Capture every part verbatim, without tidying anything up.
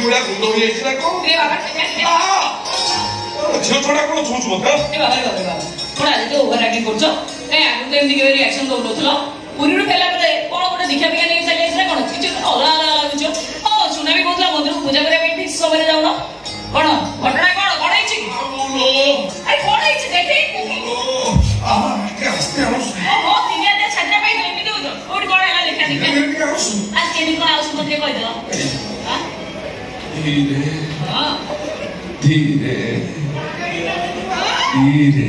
गुड़ा गुंड हो जाइए ना कौन ए बाबा झियो छोड़ा कोन छुछ मत ए बाबा रे बाबा कोन आज तो ओवर एक्टिंग करछो ए आगु तो एमदी के रिएक्शन दो नथलो पुरी रो फेला परे कोन कोन दिखा बिका नै चले इसरा कोन किछ अला अला लागुछो ओ सुना भी कहतला मंदिर पूजा करे बैठी समय जाउ न कोन घटना कोन कोन हिची बोलो अरे कोन हिची देखि आ के हस्ते आउस ओ हो तिनिया दे छात्रा पाई एमदी दो ओड कोन हला देखा देखा आज केनी कोन आउस मते कहि देला हां धीरे हां धीरे धीरे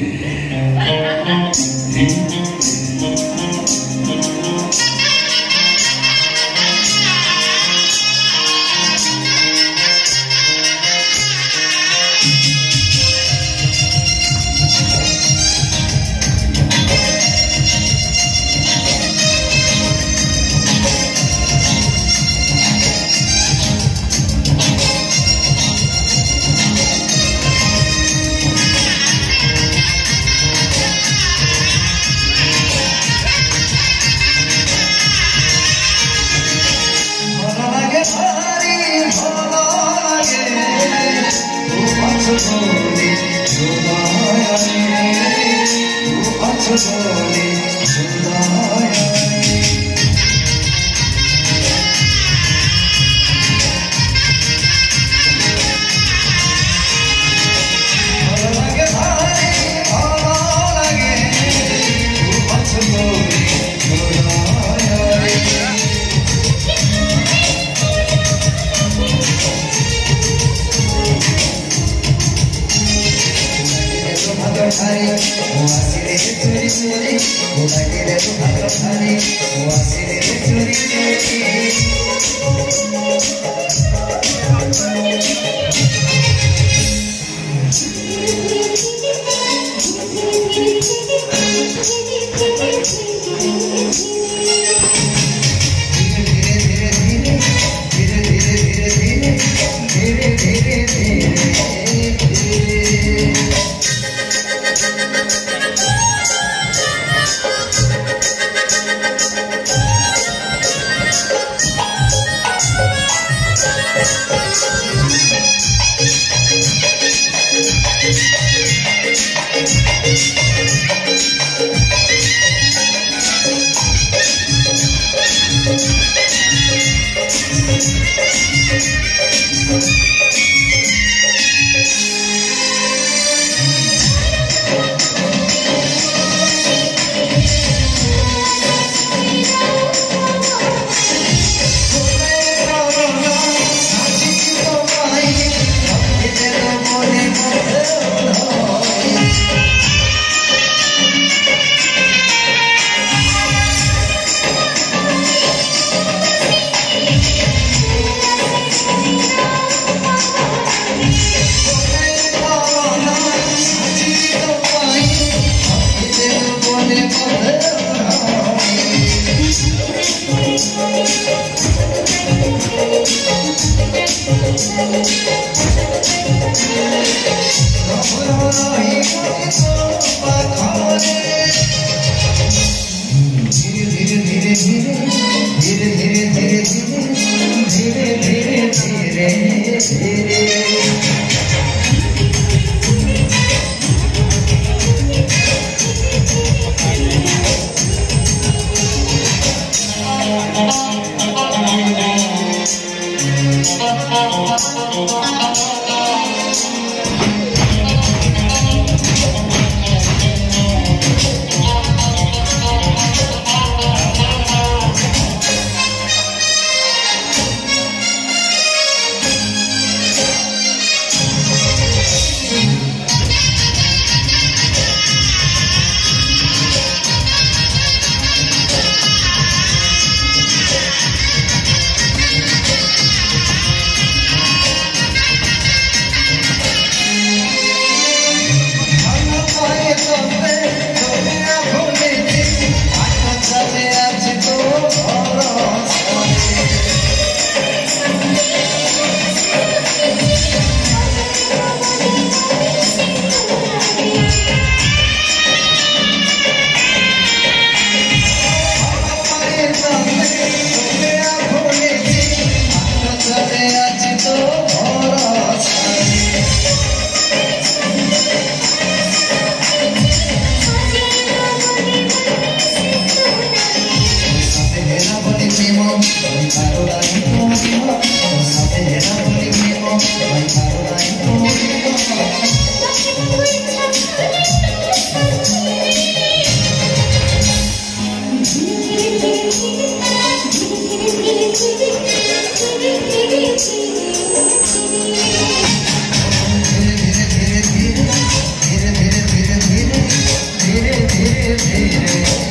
धीरे धीरे